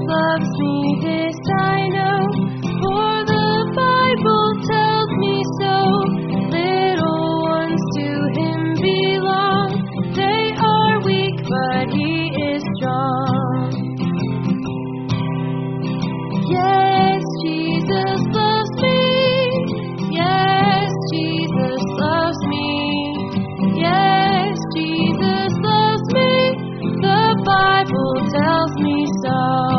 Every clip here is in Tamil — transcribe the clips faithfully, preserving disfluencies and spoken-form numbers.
loves me, this I know, for the Bible tells me so. Little ones to Him belong. They are weak, but He is strong. Yes, Jesus loves me. Yes, Jesus loves me. Yes, Jesus loves me. The Bible tells me so.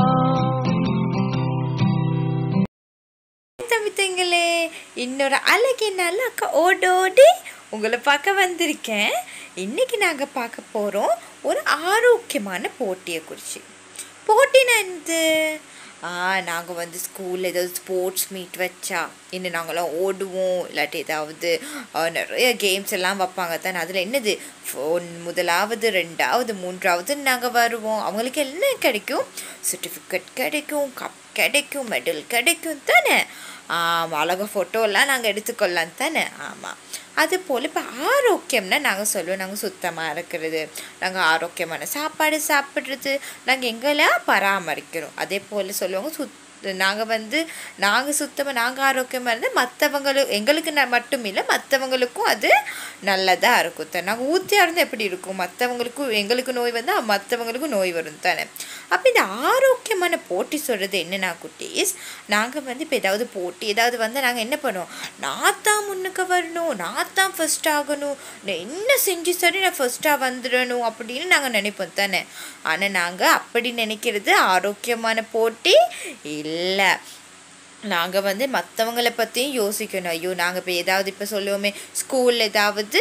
தம்பிங்களே, இன்னொரு அழகே நல்ல அக்கா ஓடோடி உங்களை பார்க்க வந்திருக்கேன். இன்னைக்கு நாங்கள் பார்க்க போகிறோம் ஒரு ஆரோக்கியமான போட்டியை குறித்து. போட்டினா என்னது? நாங்கள் வந்து ஸ்கூலில் ஏதாவது ஸ்போர்ட்ஸ் மீட் வச்சா இன்னும் நாங்களாம் ஓடுவோம், இல்லாட்டி ஏதாவது நிறைய கேம்ஸ் எல்லாம் வைப்பாங்க தானே. அதில் என்னது முதலாவது ரெண்டாவது மூன்றாவது நாங்கள் வருவோம். அவங்களுக்கு என்ன கிடைக்கும்? சர்டிஃபிகேட் கிடைக்கும், கப் கிடைக்கும், மெடல் கிடைக்கும் தானே. ஆமாம், அழகாக ஃபோட்டோலாம் நாங்கள் எடுத்துக்கொள்ளலாம் தானே. ஆமாம், அது போல் இப்போ ஆரோக்கியம்னா நாங்கள் சொல்லுவோம், நாங்கள் சுத்தமாக இருக்கிறது, நாங்கள் ஆரோக்கியமான சாப்பாடு சாப்பிட்றது, நாங்கள் எங்களை பராமரிக்கிறோம். அதே போல் சொல்லுவாங்க சுத் நாங்கள் வந்து நாங்கள் சுத்தமாக நாங்கள் ஆரோக்கியமாக இருந்தால் மற்றவங்களுக்கு எங்களுக்கு ந மட்டும் இல்லை மற்றவங்களுக்கும் அது நல்லதாக இருக்கும் தானே. நாங்கள் ஊற்றியாக இருந்தால் எப்படி இருக்கும்? மற்றவங்களுக்கும் எங்களுக்கு நோய் வந்தால் மற்றவங்களுக்கும் நோய் வரும் தானே. அப்போ இந்த ஆரோக்கியமான போட்டி சொல்கிறது என்னென்னா குட்டீஸ், நாங்கள் வந்து இப்போ ஏதாவது போட்டி ஏதாவது வந்து நாங்கள் என்ன பண்ணுவோம்? நான் தான் முன்னுக்கு வரணும், நான் தான் ஃபஸ்ட் ஆகணும், நான் என்ன செஞ்சு சரி நான் ஃபஸ்ட்டாக வந்துடணும் அப்படின்னு நாங்கள் நினைப்போம் தானே. ஆனால் நாங்கள் அப்படி நினைக்கிறது ஆரோக்கியமான போட்டி இல்லை. நாங்கள் வந்து மற்றவங்களை பற்றியும் யோசிக்கணும். ஐயோ நாங்கள் இப்போ ஏதாவது இப்போ சொல்லுவோமே ஸ்கூலில் ஏதாவது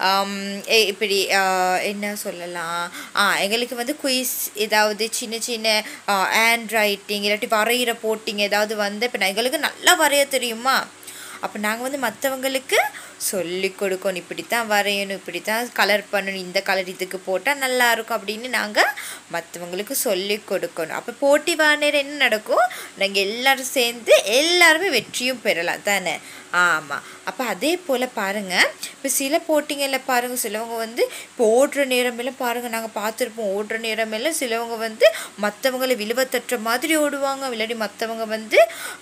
இப்படி என்ன சொல்லலாம், ஆ எங்களுக்கு வந்து குயிஸ் ஏதாவது சின்ன சின்ன ஹேண்ட் ரைட்டிங் இல்லாட்டி வரைகிற போட்டிங்க ஏதாவது வந்து இப்போ எங்களுக்கு நல்லா வரைய தெரியுமா? அப்போ நாங்கள் வந்து மற்றவங்களுக்கு சொல்லி கொடுக்கணும், இப்படி தான் வரையணும், இப்படி தான் கலர் பண்ணணும், இந்த கலர் இதுக்கு போட்டால் நல்லாயிருக்கும் அப்படின்னு நாங்கள் மற்றவங்களுக்கு சொல்லி கொடுக்கணும். அப்போ போட்டி வானேரம் என்ன நடக்கும்? நாங்கள் எல்லோரும் சேர்ந்து எல்லாருமே வெற்றியும் பெறலாம் தானே. ஆமாம், அப்போ அதே போல் பாருங்கள், இப்போ சில போட்டிங்களில் பாருங்கள் சிலவங்க வந்து இப்போ ஓடுற நேரமெல்லாம் பாருங்கள் நாங்கள் பார்த்துருப்போம். ஓடுற நேரமெல்லாம் சிலவங்க வந்து மற்றவங்களை விழுவத்தட்டுற மாதிரி ஓடுவாங்க, இல்லாட்டி மற்றவங்க வந்து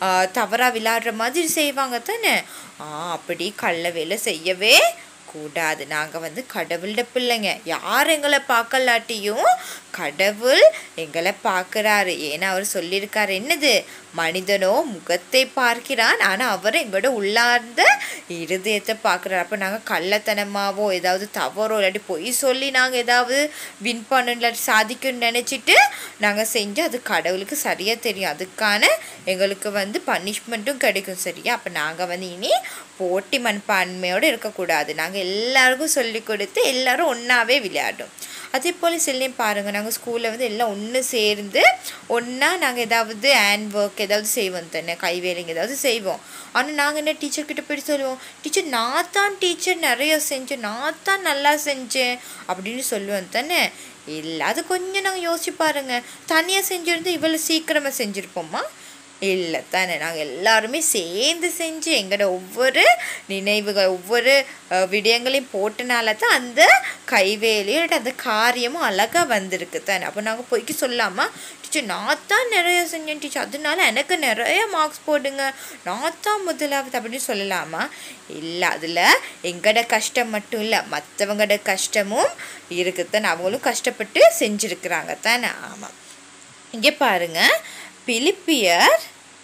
தவறாக விளையாடுற மாதிரி செய்வாங்க தானே. ஆ அப்படி கள்ள வேலை செய்யவே கூடாது. நாங்கள் வந்து கடவுளோட பிள்ளைங்க. யார் எங்களை பார்க்கலாட்டியும் கடவுள் எங்களை பார்க்குறாரு. ஏன்னா அவர் சொல்லியிருக்காரு என்னது? மனிதனோ முகத்தை பார்க்கிறான், ஆனால் அவர் எங்களோட உள்ளார்ந்த இருதயத்தை பார்க்குறாரு. அப்போ நாங்கள் கள்ளத்தனமாவோ ஏதாவது தவறோ இல்லாட்டி பொய் சொல்லி நாங்கள் ஏதாவது வின் பண்ணணும் இல்லாட்டி சாதிக்கணும்னு நினச்சிட்டு நாங்கள் செஞ்சு அது கடவுளுக்கு சரியாக தெரியும். அதுக்கான எங்களுக்கு வந்து பனிஷ்மெண்ட்டும் கிடைக்கும் சரியா. அப்போ நாங்கள் வந்து இனி போட்டி மனப்பான்மையோடு இருக்கக்கூடாது. நாங்கள் எல்லாருக்கும் சொல்லி கொடுத்து எல்லாரும் ஒன்றாவே விளையாடும். அதே போல் சிலையும் பாருங்கள், நாங்கள் ஸ்கூலில் வந்து எல்லாம் ஒன்று சேர்ந்து ஒன்றா நாங்கள் ஏதாவது ஹேண்ட் ஒர்க் ஏதாவது செய்வோம் தானே, கைவேலைங்க ஏதாவது செய்வோம். ஆனால் நாங்கள் என்ன டீச்சர்கிட்ட போய்ட்டு சொல்லுவோம், டீச்சர் நான் தான் டீச்சர் நிறைய செஞ்சேன், நான் தான் நல்லா செஞ்சேன் அப்படின்னு சொல்லுவோம் தானே. இல்லை, அது கொஞ்சம் நாங்கள் யோசிச்சு பாருங்கள். தனியாக செஞ்சுருந்து இவ்வளோ சீக்கிரமாக செஞ்சுருப்போம்மா? இல்லை தானே. நாங்கள் எல்லாருமே சேர்ந்து செஞ்சு எங்களோட ஒவ்வொரு நினைவுகள் ஒவ்வொரு விடயங்களையும் போட்டனால தான் அந்த கைவேலையும் அந்த காரியமும் அழகாக வந்திருக்கு தானே. அப்போ நாங்கள் போய்க்கு சொல்லாமா, டீச்சர் நான் தான் நிறைய செஞ்சேன் டீச்சர், அதனால எனக்கு நிறைய மார்க்ஸ் போடுங்க, நான் தான் முதலாவது அப்படின்னு சொல்லலாமா? இல்லை, அதில் எங்களோட கஷ்டம் மட்டும் இல்லை மற்றவங்களோட கஷ்டமும் இருக்குதானே. அவங்களும் கஷ்டப்பட்டு செஞ்சுருக்குறாங்க தானே. ஆமாம், இங்கே பாருங்கள், பிலிப்பியர்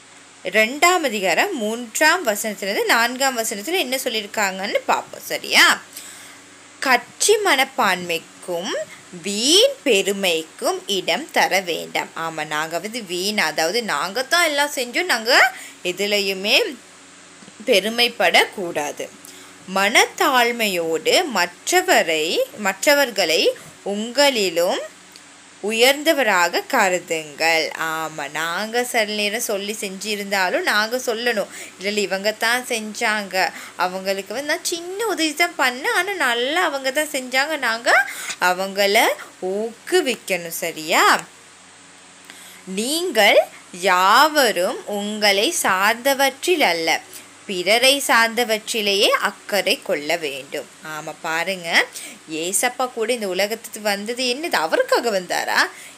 ரெண்டாம் அதிகாரம் மூன்றாம் வசனத்திலிருந்து நான்காம் வசனத்தில் என்ன சொல்லியிருக்காங்கன்னு பார்ப்போம் சரியா. கட்சி மனப்பான்மைக்கும் வீண் பெருமைக்கும் இடம் தர வேண்டாம். ஆமாம், நாங்கள் வந்து வீண் அதாவது நாங்கள் தான் எல்லாம் செஞ்சோம், நாங்கள் எதுலையுமே பெருமைப்படக்கூடாது. மனத்தாழ்மையோடு மற்றவரை மற்றவர்களை உங்களிலும் உயர்ந்தவராக கருதுங்கள். ஆமாம், நாங்கள் சில நேரம் சொல்லி செஞ்சுருந்தாலும் நாங்கள் சொல்லணும், இல்லை இவங்க தான் செஞ்சாங்க, அவங்களுக்கு வந்து நான் சின்ன உதவி தான் பண்ணேன், ஆனால் நல்லா அவங்க தான் செஞ்சாங்க, நாங்கள் அவங்கள ஊக்குவிக்கணும் சரியா. நீங்கள் யாவரும் உங்களை சார்ந்தவற்றில் அல்ல பிறரை சார்ந்தவற்றிலேயே அக்கறை கொள்ள வேண்டும். ஆமாம் பாருங்க, ஏசப்பா கூட இந்த உலகத்துக்கு வந்தது என்னது? அவருக்காக வந்தாரா?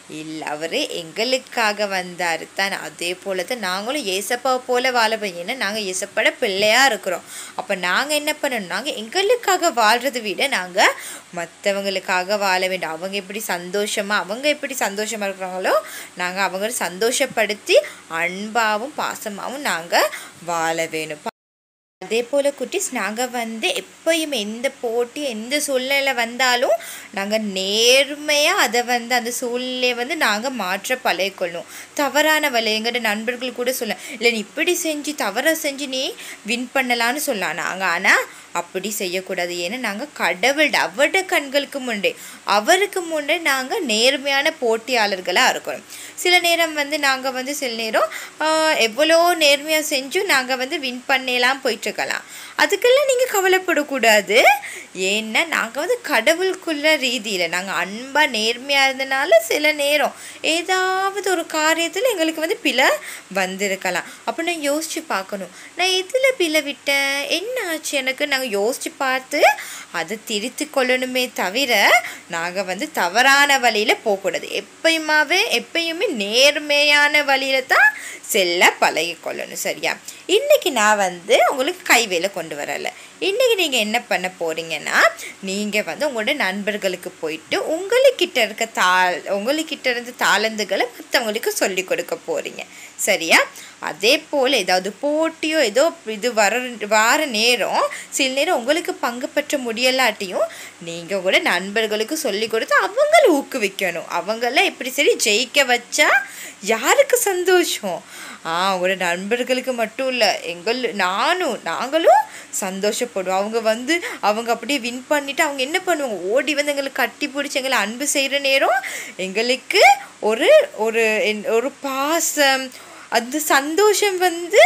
இல்லை, அவர் எங்களுக்காக வந்தார் தான். அதே போல தான் நாங்களும் ஏசப்பா போல வாழ ஏன்னா நாங்கள் ஏசப்பட பிள்ளையாக இருக்கிறோம். அப்போ நாங்கள் என்ன பண்ணணும், நாங்கள் எங்களுக்காக வாழ்கிறத விட நாங்கள் மற்றவங்களுக்காக வாழ வேண்டும். அவங்க எப்படி சந்தோஷமாக அவங்க எப்படி சந்தோஷமாக இருக்கிறாங்களோ நாங்கள் அவங்கள சந்தோஷப்படுத்தி அன்பாகவும் பாசமாகவும் நாங்கள் வாழ வேணும். அதே போல் குட்டீஸ், நாங்கள் வந்து எப்பயும் எந்த போட்டி எந்த சூழ்நிலை வந்தாலும் நாங்கள் நேர்மையாக அதை வந்து அந்த சூழ்நிலையை வந்து நாங்கள் மாற்ற பழகிக்கொள்ளணும். தவறான வழி எங்கிட்ட நண்பர்கள் கூட சொல்ல, இல்லை நீ இப்படி செஞ்சு தவறாக செஞ்சு நீ வின் பண்ணலான்னு சொல்லலாம். நாங்கள் ஆனால் அப்படி செய்யக்கூடாது. ஏன்னா நாங்கள் கடவுள் அவருடைய கண்களுக்கு முன்னே அவருக்கு முன்னே நாங்கள் நேர்மையான போட்டியாளர்களாக இருக்கணும். சில நேரம் வந்து நாங்கள் வந்து சில நேரம் எவ்வளோ நேர்மையாக செஞ்சும் நாங்கள் வந்து வின் பண்ணலாம் போயிட்டுருக்கலாம். அதுக்கெல்லாம் நீங்கள் கவலைப்படக்கூடாது. ஏன்னா நாங்கள் வந்து கடவுளுக்குள்ள ரீதியில் நாங்கள் அன்பாக நேர்மையாக இருந்தனால சில நேரம் ஏதாவது ஒரு காரியத்தில் எங்களுக்கு வந்து பிழை வந்திருக்கலாம். அப்போ நான் யோசித்து பார்க்கணும், நான் எதில் பிழை விட்டேன், என்ன ஆச்சு எனக்கு, நாங்கள் யோசித்து பார்த்து அதை திருத்தி கொள்ளணுமே தவிர நாங்கள் வந்து தவறான வழியில் போகக்கூடாது. எப்பயுமாவே எப்பயுமே நேர்மையான வழியில் தான் செல்ல பழகி கொள்ளணும். சரியா? இன்றைக்கி நான் வந்து உங்களுக்கு கைவேலை கொண்டு வரலை. இன்றைக்கி நீங்கள் என்ன பண்ண போகிறீங்கன்னா, நீங்கள் வந்து உங்களோட நண்பர்களுக்கு போயிட்டு உங்களுக்கிட்ட இருக்க தா உங்களுக்கிட்ட இருந்த தாளந்துகளை மற்றவங்களுக்கு சொல்லி கொடுக்க போகிறீங்க. சரியா? அதே போல் ஏதாவது போட்டியோ ஏதோ இது வர வார நேரம் சில நேரம் உங்களுக்கு பங்கு பெற்ற முடியலாட்டியும் நீங்கள் உங்களோட நண்பர்களுக்கு சொல்லி கொடுத்து அவங்கள ஊக்குவிக்கணும். அவங்கள எப்படி சரி ஜெயிக்க வச்சா யாருக்கு சந்தோஷம்? ஆ உங்களோட நண்பர்களுக்கு மட்டும் இல்லை, எங்கள் நானும் நாங்களும் சந்தோஷப்படுவோம். அவங்க வந்து அவங்க அப்படியே வின் பண்ணிவிட்டு அவங்க என்ன பண்ணுவாங்க, ஓடி வந்து எங்களுக்கு கட்டி பிடிச்சி எங்களை அன்பு செய்கிற நேரம் எங்களுக்கு ஒரு ஒரு ஒரு பாசம், அந்த சந்தோஷம் வந்து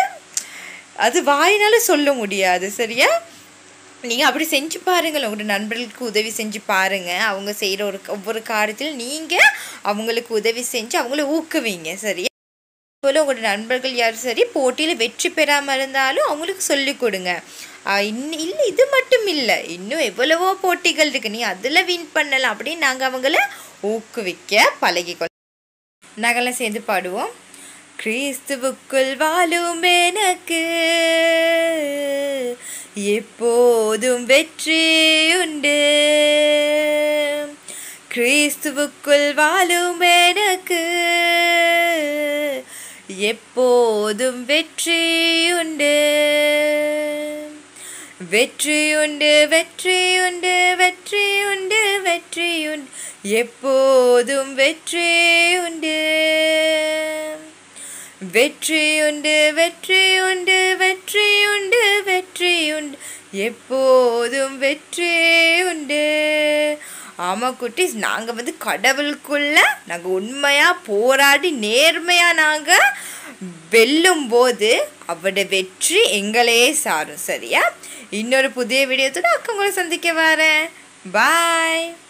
அது வாயினால சொல்ல முடியாது. சரியா? நீங்கள் அப்படி செஞ்சு பாருங்கள். உங்களோட நண்பர்களுக்கு உதவி செஞ்சு பாருங்கள். அவங்க செய்கிற ஒரு ஒவ்வொரு காரியத்தில் நீங்கள் அவங்களுக்கு உதவி செஞ்சு அவங்கள ஊக்குவீங்க. சரியா? போல் உங்களோட நண்பர்கள் யாரும் சரி போட்டியில் வெற்றி பெறாமல் இருந்தாலும் அவங்களுக்கு சொல்லிக் கொடுங்க. இன்னும் இல்லை இது மட்டும் இல்லை, இன்னும் எவ்வளவோ போட்டிகள் இருக்குது, நீ அதில் வின் பண்ணலாம் அப்படின்னு நாங்கள் அவங்கள ஊக்குவிக்க பழகிக்கொள்ள. நாங்கள்லாம் சேர்ந்து பாடுவோம். கிறிஸ்துவுக்குள் வாழும் எனக்கு எப்போதும் வெற்றி உண்டு. கிறிஸ்துவுக்குள் வாழும் எனக்கு எப்போதும் வெற்றி உண்டு. வெற்றி உண்டு வெற்றி உண்டு வெற்றி உண்டு வெற்றி உண்டு எப்போதும் வெற்றி உண்டு. வெற்றி உண்டு வெற்றி உண்டு வெற்றி உண்டு வெற்றி உண்டு எப்போதும் வெற்றி உண்டு. ஆமாம் குட்டீஸ், நாங்கள் வந்து கடவுளுக்குள்ள நாங்கள் உண்மையாக போராடி நேர்மையாக நாங்கள் வெல்லும் போது அவருடைய வெற்றி எங்களையே சாரும். சரியா? இன்னொரு புதிய வீடியோத்தோட அக்கா உங்களை சந்திக்க வரேன். பாய்.